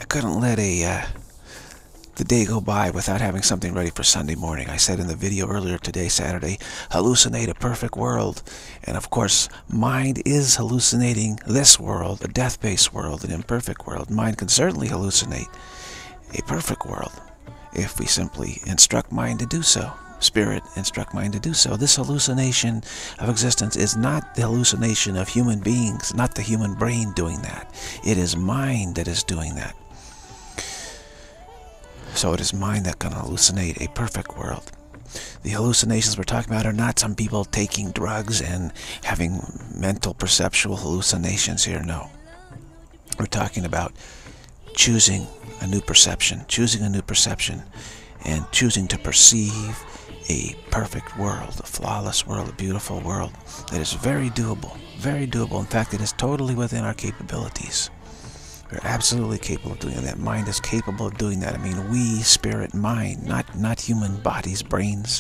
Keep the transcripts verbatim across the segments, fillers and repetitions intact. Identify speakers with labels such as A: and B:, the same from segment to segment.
A: I couldn't let a uh, the day go by without having something ready for Sunday morning. I said in the video earlier today, Saturday, hallucinate a perfect world. And of course, mind is hallucinating this world, a death-based world, an imperfect world. Mind can certainly hallucinate a perfect world if we simply instruct mind to do so. Spirit instruct mind to do so. This hallucination of existence is not the hallucination of human beings, not the human brain doing that. It is mind that is doing that. So it is mind that can hallucinate a perfect world. The hallucinations we're talking about are not some people taking drugs and having mental perceptual hallucinations here. No. We're talking about choosing a new perception, choosing a new perception, and choosing to perceive a perfect world, a flawless world, a beautiful world that is very doable, very doable. In fact, it is totally within our capabilities. We're absolutely capable of doing that. Mind is capable of doing that. I mean, we, spirit, mind, not, not human bodies, brains.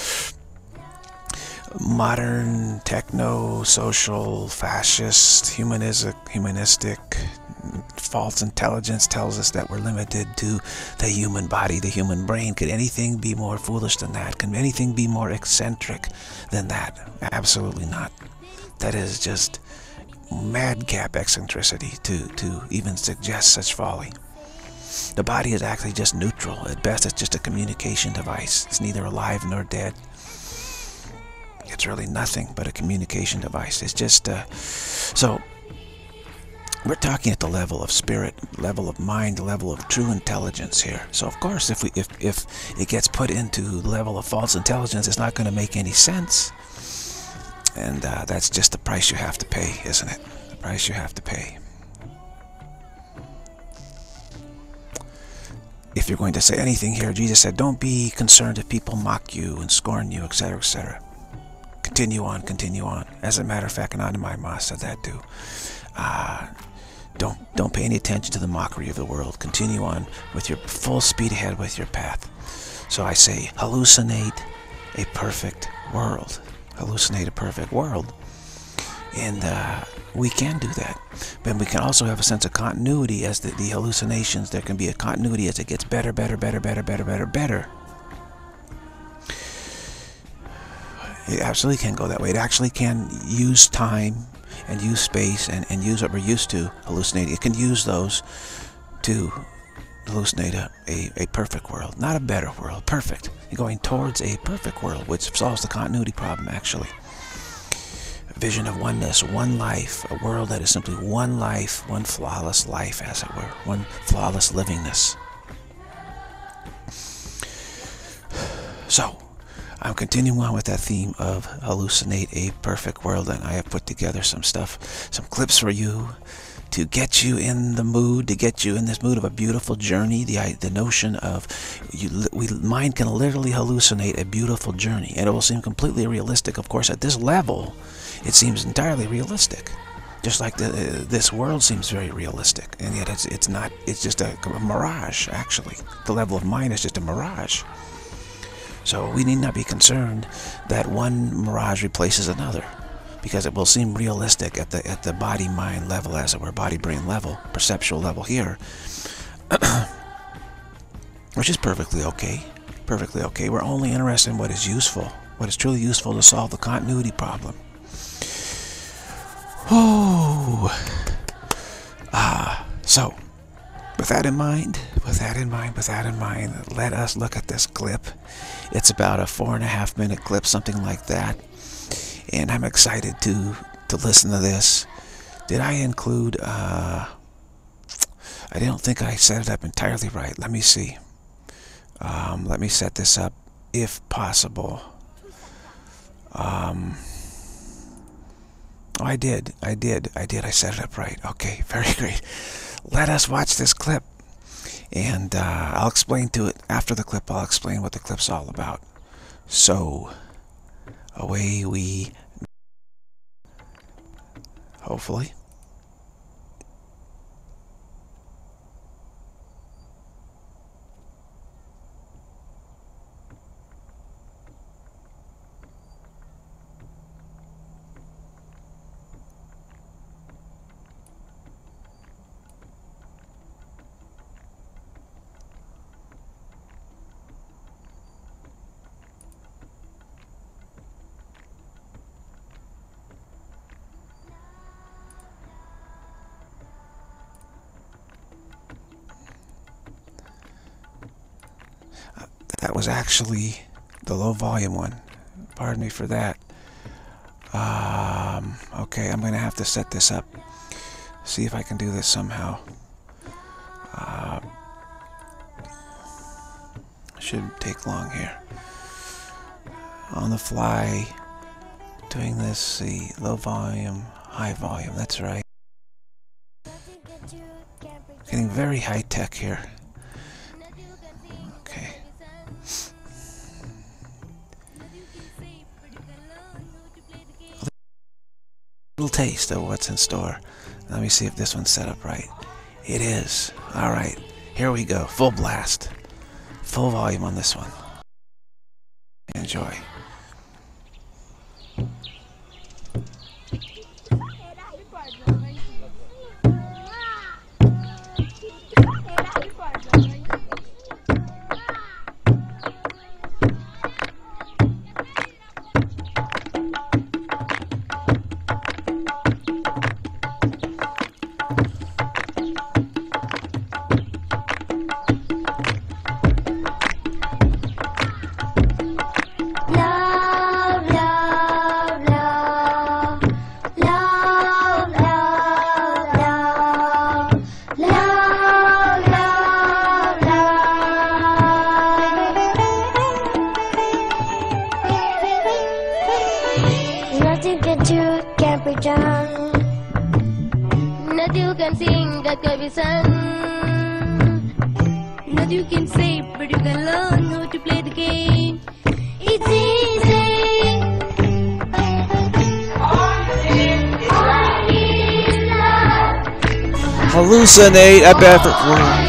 A: Modern, techno, social, fascist, humanistic, humanistic, false intelligence tells us that we're limited to the human body, the human brain. Could anything be more foolish than that? Can anything be more eccentric than that? Absolutely not. That is just madcap eccentricity to, to even suggest such folly. The body is actually just neutral. At best, it's just a communication device. It's neither alive nor dead. It's really nothing but a communication device. It's just, uh, so, we're talking at the level of spirit, level of mind, level of true intelligence here. So of course, if we if if it gets put into the level of false intelligence, it's not going to make any sense. And uh, that's just the price you have to pay, isn't it? The price you have to pay. If you're going to say anything here, Jesus said, don't be concerned if people mock you and scorn you, et cetera, et cetera. Continue on, continue on. As a matter of fact, Anandamai Ma said that too. Uh, Don't, don't pay any attention to the mockery of the world. Continue on with your full speed ahead with your path. So I say, hallucinate a perfect world. Hallucinate a perfect world. And uh, we can do that. But we can also have a sense of continuity as the, the hallucinations. There can be a continuity as it gets better, better, better, better, better, better, better. It absolutely can go that way. It actually can use time and use space and, and use what we're used to hallucinating. It can use those to hallucinate a, a, a perfect world. Not a better world, perfect. You're going towards a perfect world, which solves the continuity problem, actually. A vision of oneness, one life, a world that is simply one life, one flawless life, as it were, one flawless livingness. So, I'm continuing on with that theme of hallucinate a perfect world, and I have put together some stuff, some clips for you to get you in the mood, to get you in this mood of a beautiful journey. The the notion of you, we mind can literally hallucinate a beautiful journey, and it will seem completely realistic. Of course, at this level, it seems entirely realistic, just like the, uh, this world seems very realistic, and yet it's it's not. It's just a, a mirage. Actually, the level of mind is just a mirage. So we need not be concerned that one mirage replaces another, because it will seem realistic at the at the body-mind level, as it were, body-brain level, perceptual level here, which is perfectly okay, perfectly okay. We're only interested in what is useful, what is truly useful to solve the continuity problem. Oh, ah, so with that in mind, with that in mind, with that in mind, let us look at this clip. It's about a four and a half minute clip, something like that. And I'm excited to to listen to this. Did I include, uh, I don't think I set it up entirely right. Let me see. Um, let me set this up, if possible. Um, oh, I did, I did, I did, I set it up right. Okay, very great. Let us watch this clip. And uh, I'll explain to it after the clip. I'll explain what the clip's all about. So, away we, hopefully. that was actually the low volume one. Pardon me for that. Um, okay, I'm going to have to set this up. See if I can do this somehow. Uh, shouldn't take long here. On the fly, doing this, see, low volume, high volume, that's right. Getting very high tech here. Okay. A little taste of what's in store. Let me see if this one's set up right. It is. Alright, here we go. Full blast. Full volume on this one. Enjoy.
B: Nothing you can sing that can be sung. Nothing you can say, but you can learn how to play the game. It's easy.
A: Hallucinate a better world.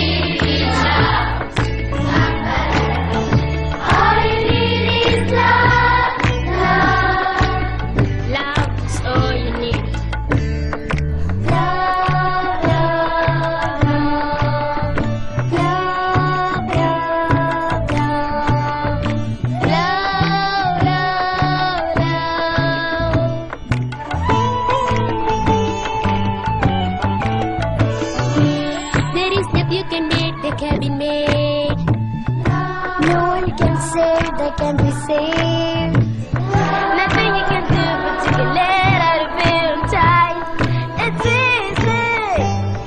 B: Can be made. No one can save that can be saved. Nothing you can do but you can let out of it tight. It's easy.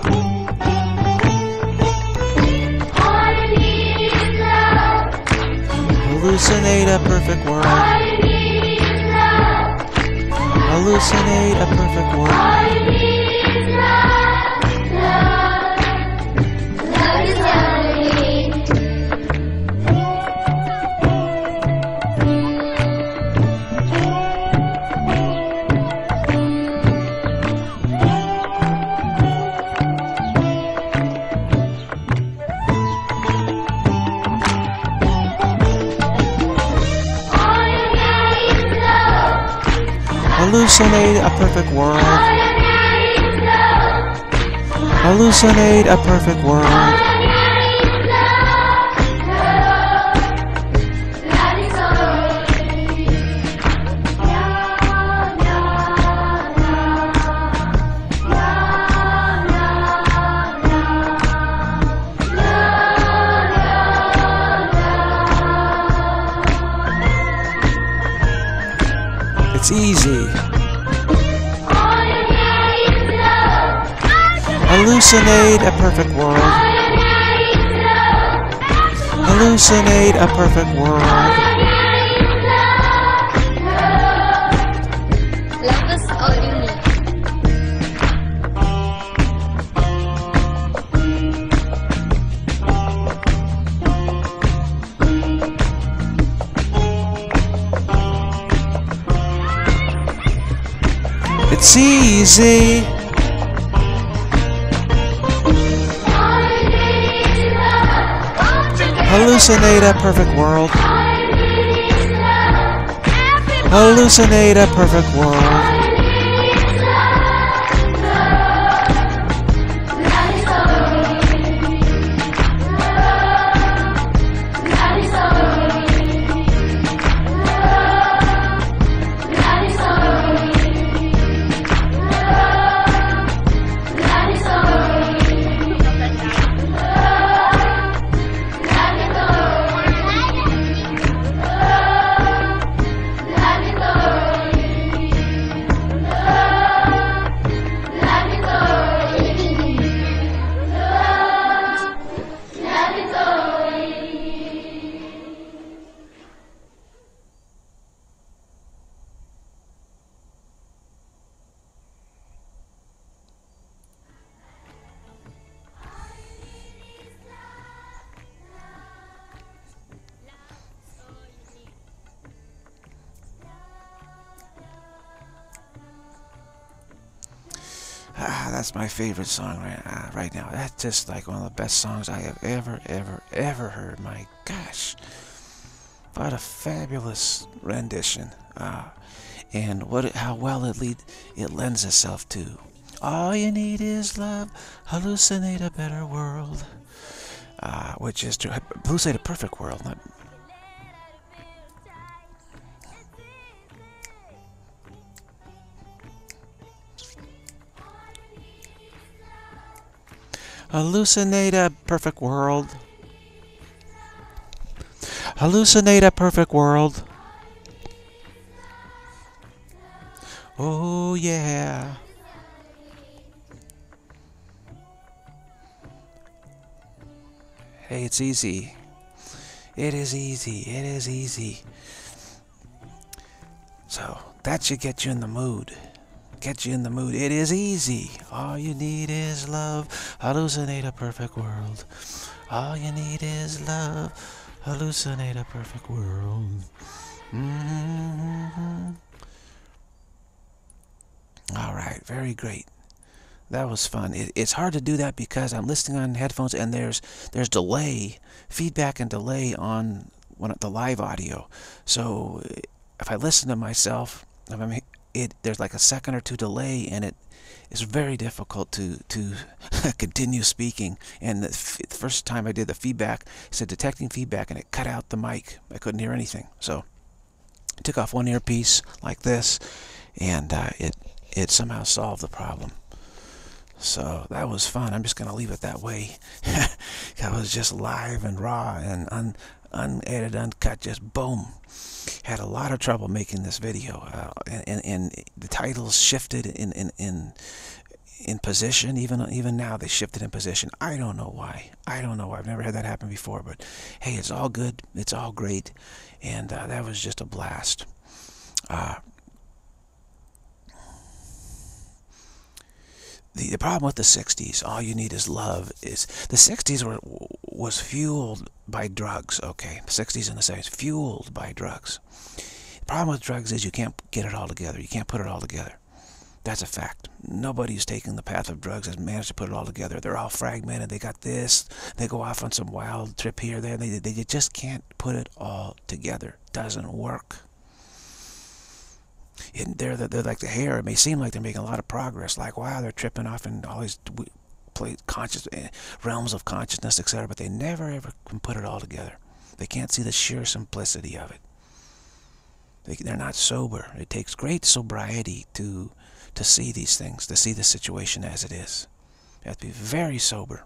B: All you need is love.
A: Hallucinate a perfect world.
B: All you need is love.
A: Hallucinate a perfect world.
B: All you need is love. Love.
A: Hallucinate a perfect world. Hallucinate a perfect world. It's easy. Hallucinate a perfect world. Hallucinate a perfect world.
B: Love is all you need.
A: It's easy. Hallucinate a perfect world. Hallucinate a perfect world. That's my favorite song right, uh, right now. That's just like one of the best songs I have ever, ever, ever heard. My gosh. What a fabulous rendition. Uh, and what, how well it, lead, it lends itself to. All you need is love. Hallucinate a better world. Uh, which is to hallucinate a perfect world. Not, hallucinate a perfect world. Hallucinate a perfect world. Oh yeah. Hey, it's easy. It is easy. It is easy. So, that should get you in the mood. Get you in the mood. It is easy. All you need is love. Hallucinate a perfect world. All you need is love. Hallucinate a perfect world. Mm-hmm. All right. Very great. That was fun. It, it's hard to do that because I'm listening on headphones and there's there's delay, feedback and delay on when, the live audio. So if I listen to myself, if I'm, it there's like a second or two delay, and it is very difficult to to continue speaking. And the, the first time I did the feedback, it said detecting feedback, and it cut out the mic. I couldn't hear anything. So I took off one earpiece like this, and uh, it it somehow solved the problem. So that was fun. I'm just going to leave it that way. That was just live and raw and un, unedited, uncut, just boom. Had a lot of trouble making this video. Uh, and, and, and the titles shifted in, in, in, in position. Even, even now they shifted in position. I don't know why. I don't know why. I've never had that happen before. But hey, it's all good. It's all great. And uh, that was just a blast. Uh, The, the problem with the sixties, all you need is love, is the sixties were was fueled by drugs, okay? The sixties and the seventies, fueled by drugs. The problem with drugs is you can't get it all together. You can't put it all together. That's a fact. Nobody who's taking the path of drugs has managed to put it all together. They're all fragmented. They got this. They go off on some wild trip here, there. They, they just can't put it all together. Doesn't work. And they're, they're like the hair. It may seem like they're making a lot of progress. Like, wow, they're tripping off in all these conscious realms of consciousness, et cetera. But they never, ever can put it all together. They can't see the sheer simplicity of it. They, they're not sober. It takes great sobriety to, to see these things, to see the situation as it is. You have to be very sober.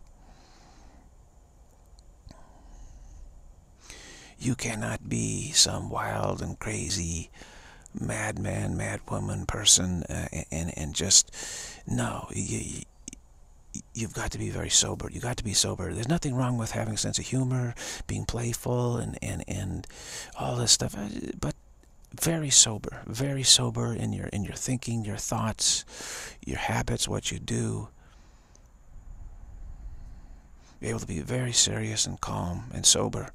A: You cannot be some wild and crazy madman, madwoman person, uh, and and just no. You, you, you've got to be very sober. You got to be sober. There's nothing wrong with having a sense of humor, being playful, and and and all this stuff, but very sober, very sober in your in your thinking, your thoughts, your habits, what you do. Be able to be very serious and calm and sober.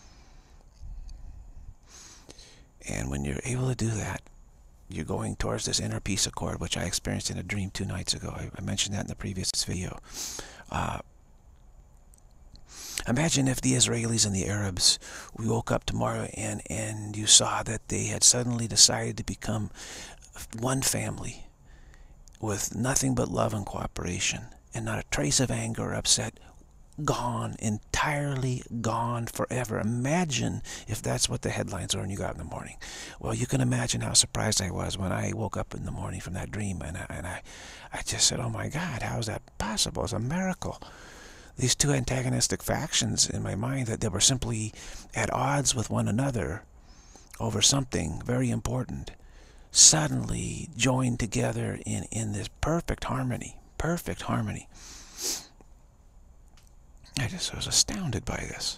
A: And when you're able to do that, you're going towards this inner peace accord, which I experienced in a dream two nights ago. I, I mentioned that in the previous video. Uh, imagine if the Israelis and the Arabs, we woke up tomorrow and, and you saw that they had suddenly decided to become one family with nothing but love and cooperation, and not a trace of anger or upset. Gone, entirely gone forever. Imagine if that's what the headlines are when you got up in the morning. Well, you can imagine how surprised I was when I woke up in the morning from that dream, and I, and I, I just said, oh my God, how is that possible? It's a miracle. These two antagonistic factions in my mind that they were simply at odds with one another over something very important, suddenly joined together in, in this perfect harmony, perfect harmony. I just was astounded by this.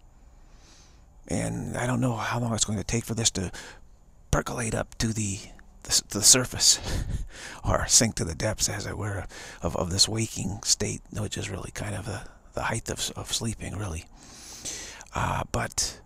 A: And I don't know how long it's going to take for this to percolate up to the, the, the surface or sink to the depths, as it were, of, of this waking state, which is really kind of the, the height of, of sleeping, really. Uh, but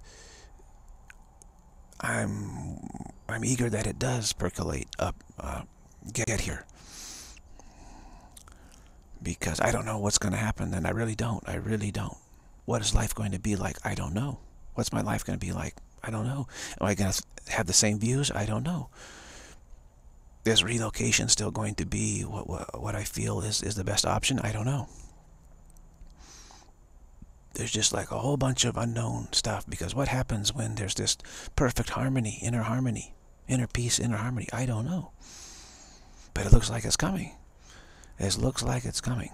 A: I'm, I'm eager that it does percolate up, uh, get, get here. because I don't know what's going to happen, and I really don't. I really don't. What is life going to be like? I don't know. What's my life going to be like? I don't know. Am I going to have the same views? I don't know. Is relocation still going to be what what, what I feel is, is the best option? I don't know. There's just like a whole bunch of unknown stuff, because what happens when there's this perfect harmony, inner harmony, inner peace, inner harmony? I don't know. But it looks like it's coming. It looks like it's coming.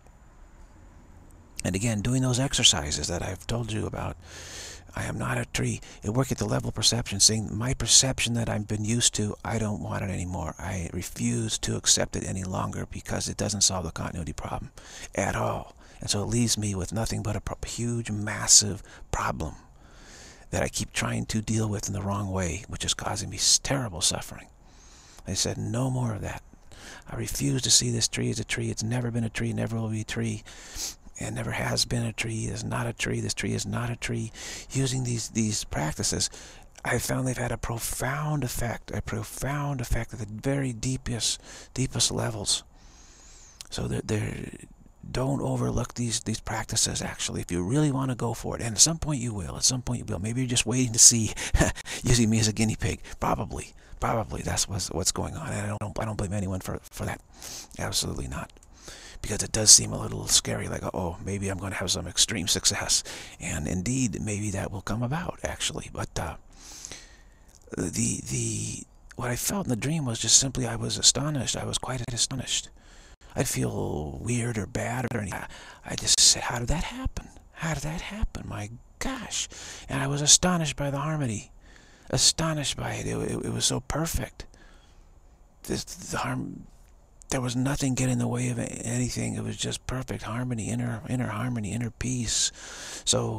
A: And again, doing those exercises that I've told you about, I am not a tree. It work at the level of perception, saying my perception that I've been used to, I don't want it anymore. I refuse to accept it any longer, because it doesn't solve the continuity problem at all. And so it leaves me with nothing but a huge, massive problem that I keep trying to deal with in the wrong way, which is causing me terrible suffering. I said, no more of that. I refuse to see this tree as a tree. It's never been a tree, never will be a tree. It never has been a tree. It's not a tree. This tree is not a tree. Using these, these practices, I found they've had a profound effect, a profound effect at the very deepest, deepest levels. So they're, they're don't overlook these these practices, actually, if you really want to go for it. And at some point you will. At some point you will. Maybe you're just waiting to see, using me as a guinea pig. Probably. Probably that's what's, what's going on. And I don't, I don't blame anyone for, for that. Absolutely not. Because it does seem a little scary, like, oh, maybe I'm going to have some extreme success. And indeed, maybe that will come about, actually. But uh, the, the, what I felt in the dream was just simply, I was astonished. I was quite astonished. I'd feel weird or bad or anything. I just said, how did that happen? How did that happen? My gosh. And I was astonished by the harmony. Astonished by it. It, it, it was so perfect. This, the harm, there was nothing getting in the way of anything. It was just perfect harmony, inner, inner harmony, inner peace. So,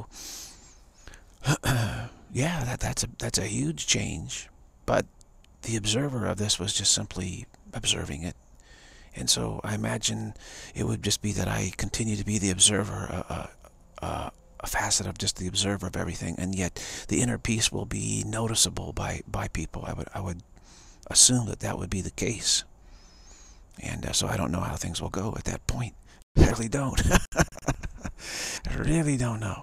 A: yeah, that, that's, a, that's a huge change. But the observer of this was just simply observing it. And so I imagine it would just be that I continue to be the observer, uh, uh, a facet of just the observer of everything, and yet the inner peace will be noticeable by, by people. I would, I would assume that that would be the case. And uh, so I don't know how things will go at that point. I really don't. I really don't know.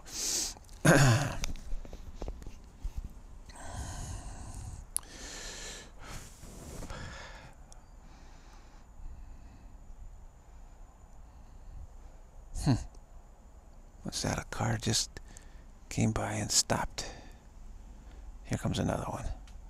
A: Hmm. What's that? A car just came by and stopped. Here comes another one.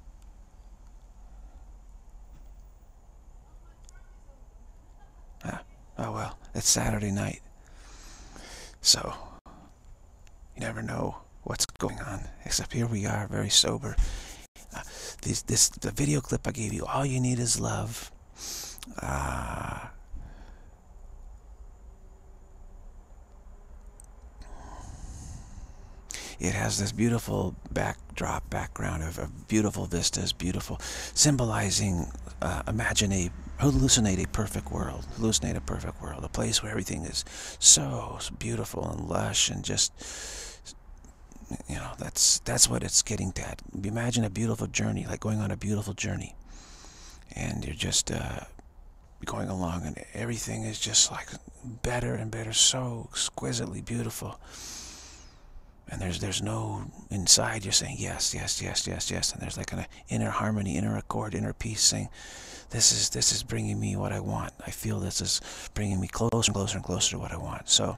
A: Ah, oh well, it's Saturday night. So, you never know what's going on. Except here we are, very sober. Uh, this, this, the video clip I gave you, all you need is love. Ah... Uh, It has this beautiful backdrop, background of, of beautiful vistas, beautiful, symbolizing, uh, imagine a, hallucinate a perfect world, hallucinate a perfect world, a place where everything is so beautiful and lush and just, you know, that's, that's what it's getting at. Imagine a beautiful journey, like going on a beautiful journey. And you're just uh, going along and everything is just like better and better, so exquisitely beautiful. And there's there's no inside. You're saying yes, yes, yes, yes, yes, and there's like an inner harmony, inner accord, inner peace, saying, "This is this is bringing me what I want. I feel this is bringing me closer and closer and closer to what I want." So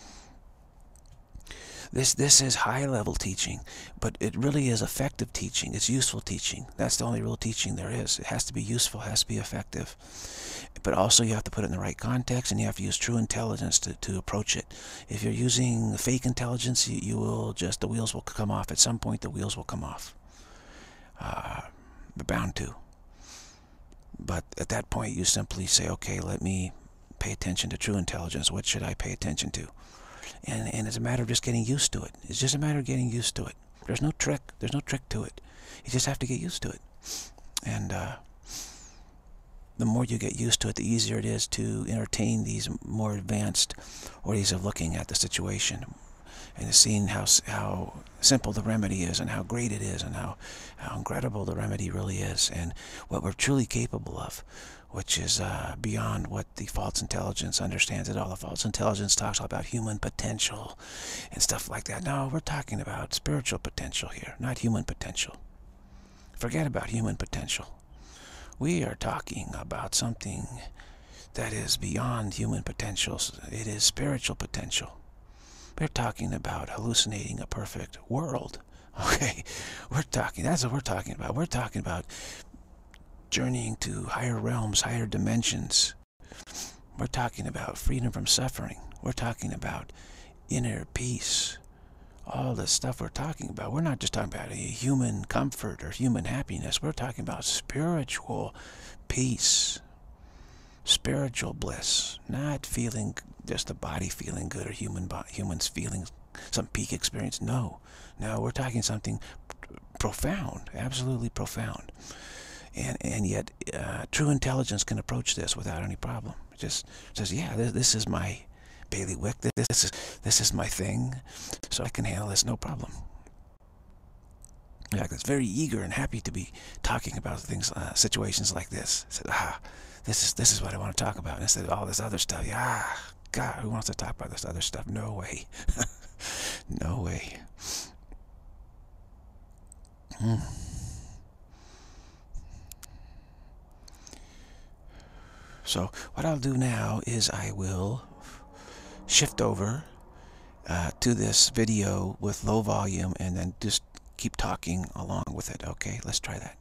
A: this this is high level teaching, but it really is effective teaching. It's useful teaching. That's the only real teaching there is. It has to be useful. It has to be effective. But also you have to put it in the right context, and you have to use true intelligence to, to approach it. If you're using fake intelligence, you, you will just, the wheels will come off. At some point, the wheels will come off. Uh, they're bound to. But at that point, you simply say, okay, let me pay attention to true intelligence. What should I pay attention to? And, and it's a matter of just getting used to it. It's just a matter of getting used to it. There's no trick. There's no trick to it. You just have to get used to it. And, uh, the more you get used to it, the easier it is to entertain these more advanced ways of looking at the situation. and seeing how how simple the remedy is, and how great it is, and how how incredible the remedy really is, and what we're truly capable of, which is uh, beyond what the false intelligence understands at all. The false intelligence talks about human potential and stuff like that. No, we're talking about spiritual potential here, not human potential. Forget about human potential. We are talking about something that is beyond human potential. It is spiritual potential. We're talking about hallucinating a perfect world. Okay, we're talking, that's what we're talking about. We're talking about journeying to higher realms, higher dimensions. We're talking about freedom from suffering. We're talking about inner peace. All the stuff we're talking about, we're not just talking about a human comfort or human happiness. We're talking about spiritual peace, spiritual bliss, not feeling just the body feeling good or human humans feeling some peak experience. No, no, we're talking something profound, absolutely profound. And and yet, uh, true intelligence can approach this without any problem. It just says, yeah, this, this is my bailiwick. This, this is this is my thing, so I can handle this no problem. In fact, it's very eager and happy to be talking about things, uh, situations like this. It said, ah, this is this is what I want to talk about. Instead of all this other stuff, yeah, God, who wants to talk about this other stuff? No way, no way. Hmm. So what I'll do now is I will shift over uh, to this video with low volume and then just keep talking along with it. Okay, let's try that.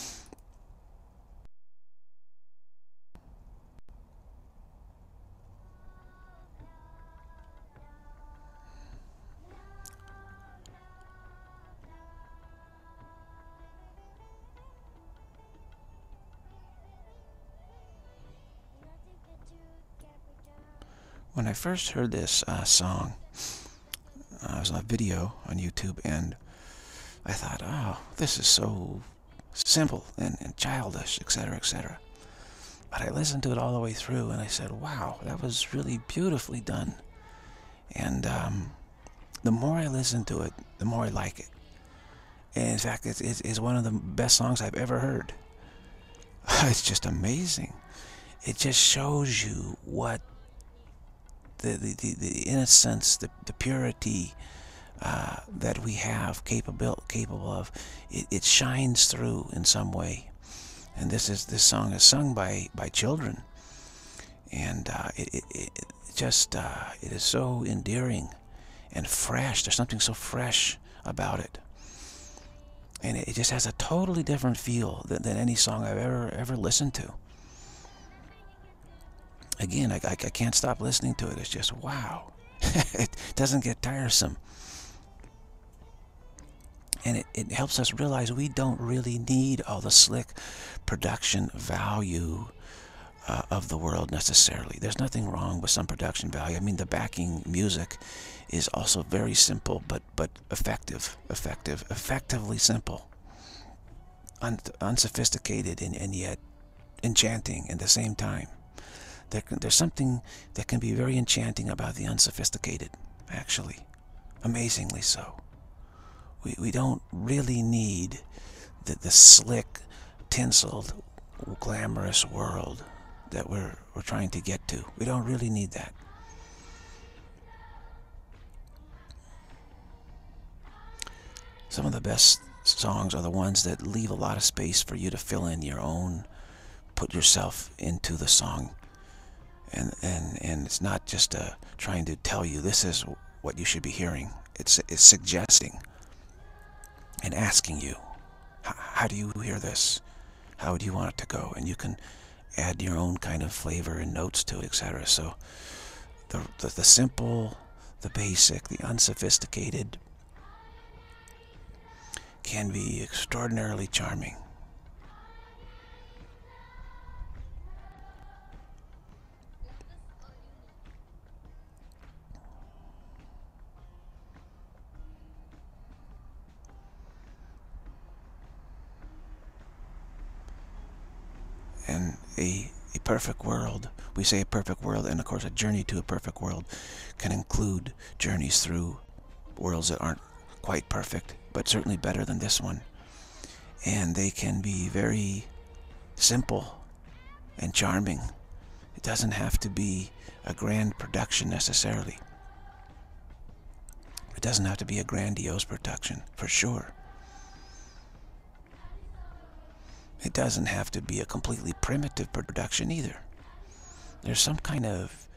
A: When I first heard this uh, song, uh, it was a video on YouTube, and I thought, oh, this is so simple and, and childish, et cetera, et cetera. But I listened to it all the way through, and I said, wow, that was really beautifully done. And um, the more I listen to it, the more I like it. And in fact, it's, it's, it's one of the best songs I've ever heard. It's just amazing. It just shows you what the, the, the, the innocence, the, the purity uh, that we have capable, capable of. It, it shines through in some way. And this is this song is sung by, by children. And uh, it, it, it just, uh, it is so endearing and fresh. There's something so fresh about it. And it, it just has a totally different feel than, than any song I've ever, ever listened to. Again, I, I, I can't stop listening to it. It's just, wow. It doesn't get tiresome. And it, it helps us realize we don't really need all the slick production value uh, of the world necessarily. There's nothing wrong with some production value. I mean, the backing music is also very simple, but, but effective, effective, effectively simple. Un unsophisticated and, and yet enchanting at the same time. There, there's something that can be very enchanting about the unsophisticated, actually. Amazingly so. We, we don't really need the, the slick, tinseled, glamorous world that we're, we're trying to get to. We don't really need that. Some of the best songs are the ones that leave a lot of space for you to fill in your own, put yourself into the song. And, and, and it's not just uh, trying to tell you this is what you should be hearing. It's, it's suggesting and asking you, how do you hear this? How do you want it to go? And you can add your own kind of flavor and notes to it, et cetera. So the, the, the simple, the basic, the unsophisticated can be extraordinarily charming. And a, a perfect world, we say a perfect world, and of course a journey to a perfect world can include journeys through worlds that aren't quite perfect, but certainly better than this one. And they can be very simple and charming. It doesn't have to be a grand production necessarily. It doesn't have to be a grandiose production, for sure. It doesn't have to be a completely primitive production either. There's some kind of...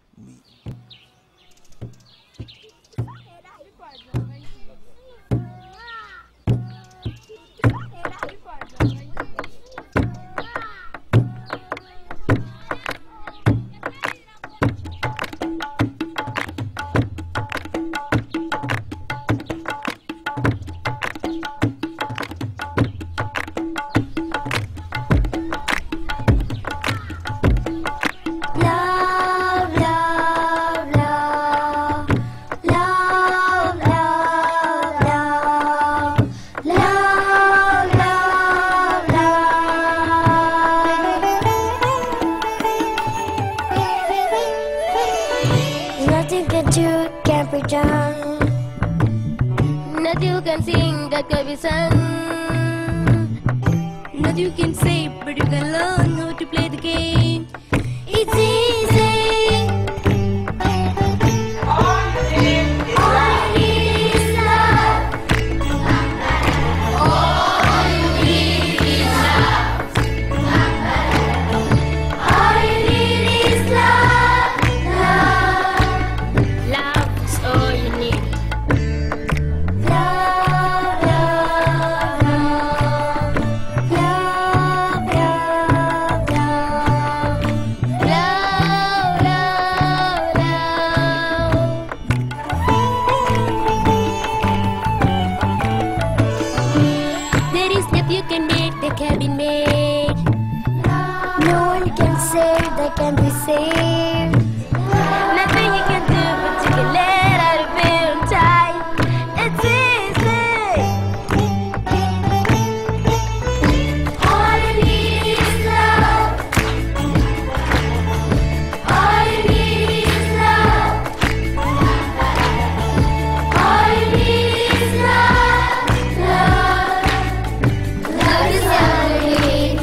B: Nothing you can sing that can be sung. Nothing you can say, but you can learn how to play the game. It's easy. All you need is love. All you need is love. All you need is love. Love. Love is all you need. Can be made. No one can save that can be saved. Nothing you can do but you can let out of it on time. It's easy. All you need is love. All you need is love. All you need is love. Love. Love is all you need.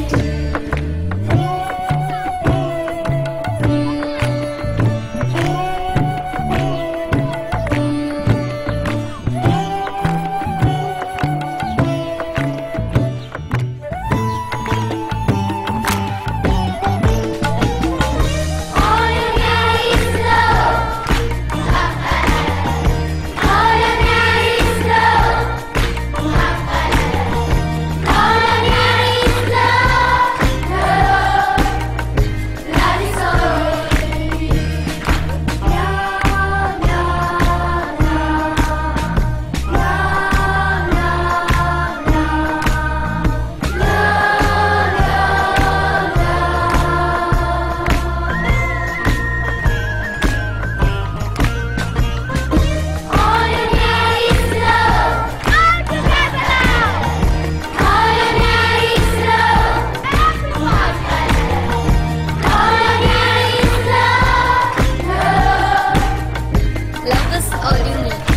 B: All you need is love. All you need is love. All you need is love. Love. Love is all you need. Love, love, love. Love, love, love. Love, love, love. All you need is love. All together now. All you need is love. Everyone. All you need is love. Love. Love is all you need.